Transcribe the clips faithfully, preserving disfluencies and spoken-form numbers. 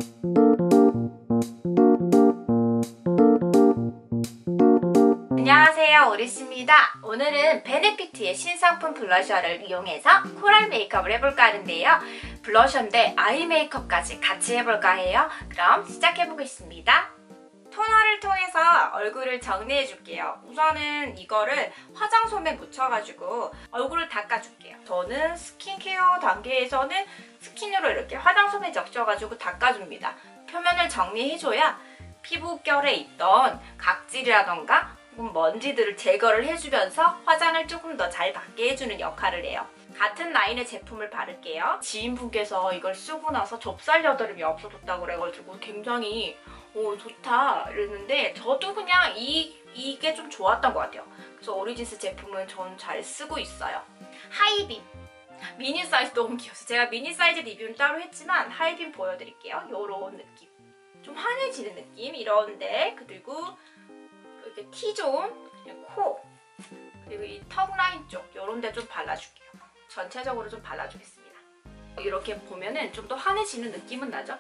안녕하세요, 오리씨입니다. 오늘은 베네피트의 신상품 블러셔를 이용해서 코랄 메이크업을 해볼까 하는데요. 블러셔인데 아이 메이크업까지 같이 해볼까 해요. 그럼 시작해보겠습니다. 토너를 통해서 얼굴을 정리해줄게요. 우선은 이거를 화장솜에 묻혀가지고 얼굴을 닦아줄게요. 저는 스킨케어 단계에서는 스킨으로 이렇게 화장솜에 적셔가지고 닦아줍니다. 표면을 정리해줘야 피부결에 있던 각질이라던가 먼지들을 제거를 해주면서 화장을 조금 더 잘 받게 해주는 역할을 해요. 같은 라인의 제품을 바를게요. 지인분께서 이걸 쓰고 나서 좁쌀 여드름이 없어졌다고 그래가지고 굉장히 오 좋다 이랬는데 저도 그냥 이, 이게 좀 좋았던 것 같아요. 그래서 오리진스 제품은 전 잘 쓰고 있어요. 하이빔 미니 사이즈 너무 귀여워서 제가 미니 사이즈 리뷰는 따로 했지만 하이빔 보여드릴게요. 요런 느낌 좀 환해지는 느낌 이런데 그리고 이렇게 T존, 그리고 코, 그리고 이 턱 라인 쪽 이런 데 좀 발라줄게요. 전체적으로 좀 발라주겠습니다. 이렇게 보면은 좀 더 환해지는 느낌은 나죠?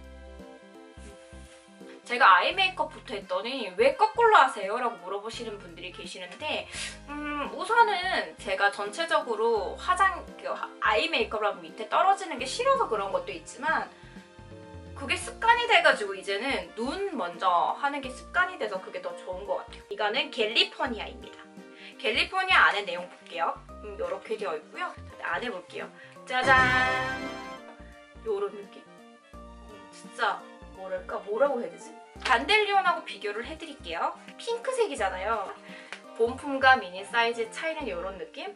제가 아이 메이크업부터 했더니 왜 거꾸로 하세요? 라고 물어보시는 분들이 계시는데 음, 우선은 제가 전체적으로 화장, 그 아이 메이크업을 하면 밑에 떨어지는 게 싫어서 그런 것도 있지만 그게 습관이 돼가지고 이제는 눈 먼저 하는 게 습관이 돼서 그게 더 좋은 것 같아요. 이거는 캘리포니아입니다. 캘리포니아 안에 내용 볼게요. 음, 이렇게 되어 있고요. 안에 볼게요. 짜잔! 요런 느낌. 진짜 뭐랄까 뭐라고 해야 되지? 단델리온하고 비교를 해드릴게요. 핑크색이잖아요. 본품과 미니 사이즈 차이는 요런 느낌?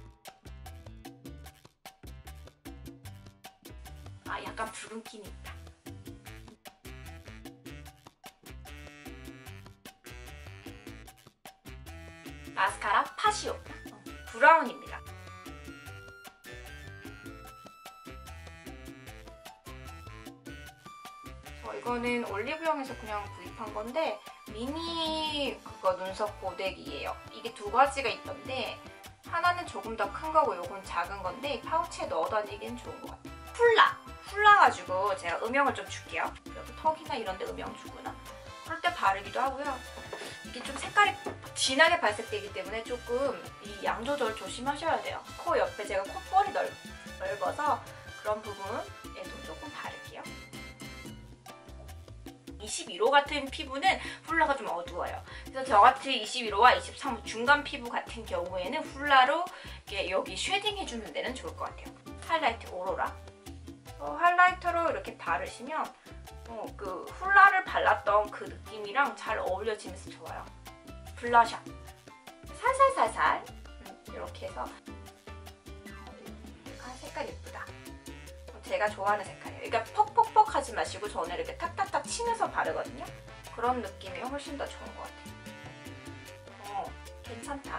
아 약간 붉은기는 있다. 마스카라 파시오 브라운입니다. 어, 이거는 올리브영에서 그냥 구입한 건데 미니 그거 눈썹 고데기예요. 이게 두 가지가 있던데 하나는 조금 더 큰 거고 이건 작은 건데 파우치에 넣어 다니기엔 좋은 것 같아요. 훌라! 훌라 가지고 제가 음영을 좀 줄게요. 여기 턱이나 이런 데 음영 주거나 그럴 때 바르기도 하고요. 이게 좀 색깔이 진하게 발색되기 때문에 조금 이 양 조절 조심하셔야 돼요. 코 옆에 제가 콧볼이 넓, 넓어서 그런 부분에도 조금 바를게요. 이십일 호 같은 피부는 훌라가 좀 어두워요. 그래서 저같이 이십일 호와 이십삼 호 중간 피부 같은 경우에는 훌라로 이렇게 여기 쉐딩 해주는 데는 좋을 것 같아요. 하이라이트 오로라. 어, 하이라이터로 이렇게 바르시면 어, 그 훌라를 발랐던 그 느낌이랑 잘 어울려지면서 좋아요. 블러셔 살살살살 음, 이렇게 해서 아, 색깔 예쁘다. 제가 좋아하는 색깔이에요. 그러니까 퍽퍽퍽 하지 마시고 저는 이렇게 탁탁탁 치면서 바르거든요. 그런 느낌이 훨씬 더 좋은 것 같아요. 어, 괜찮다.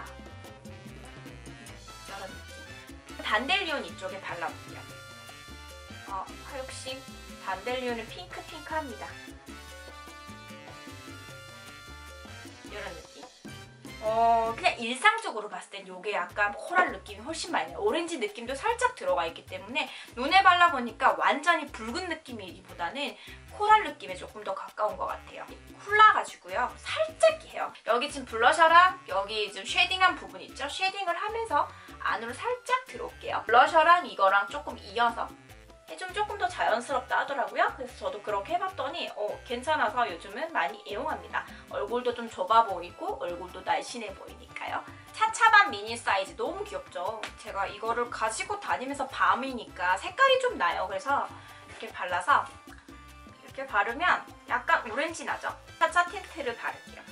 이런 느낌. 단델리온 이쪽에 발라볼게요. 어, 역시 단델리온은 핑크핑크합니다. 이런 느낌. 어, 그냥 일상적으로 봤을 땐 이게 약간 코랄 느낌이 훨씬 많이 나요. 오렌지 느낌도 살짝 들어가 있기 때문에 눈에 발라보니까 완전히 붉은 느낌이기보다는 코랄 느낌에 조금 더 가까운 것 같아요. 훌라 가지고요. 살짝이에요. 여기 지금 블러셔랑 여기 지금 쉐딩한 부분 있죠? 쉐딩을 하면서 안으로 살짝 들어올게요. 블러셔랑 이거랑 조금 이어서 해주면 조금 더 자연스럽다 하더라고요. 그래서 저도 그렇게 해봤더니 어, 괜찮아서 요즘은 많이 애용합니다. 얼굴도 좀 좁아 보이고 얼굴도 날씬해 보이니까요. 차차반 미니 사이즈 너무 귀엽죠? 제가 이거를 가지고 다니면서 밤이니까 색깔이 좀 나요. 그래서 이렇게 발라서 이렇게 바르면 약간 오렌지 나죠? 차차 틴트를 바를게요.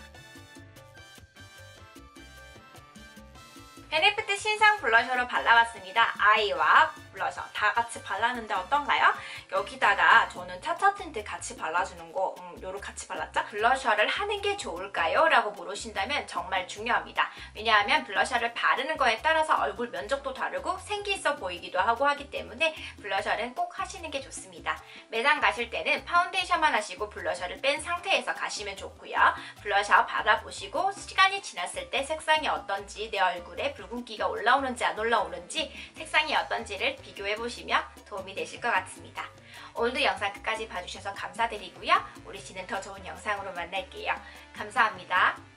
베네피트 신상 블러셔를 발라봤습니다. 아이와 블러셔 다 같이 발랐는데 어떤가요? 여기다가 저는 차차 틴트 같이 발라주는 거 음, 요로 같이 발랐죠? 블러셔를 하는 게 좋을까요? 라고 물으신다면 정말 중요합니다. 왜냐하면 블러셔를 바르는 거에 따라서 얼굴 면적도 다르고 생기 있어 보이기도 하고 하기 때문에 블러셔는 꼭 하시는 게 좋습니다. 매장 가실 때는 파운데이션만 하시고 블러셔를 뺀 상태에서 가시면 좋고요. 블러셔 발라보시고 시간이 지났을 때 색상이 어떤지 내 얼굴에 붉은기가 올라오는지 안 올라오는지 색상이 어떤지를 비교해보시면 도움이 되실 것 같습니다. 오늘도 영상 끝까지 봐주셔서 감사드리고요. 우리 씨는 더 좋은 영상으로 만날게요. 감사합니다.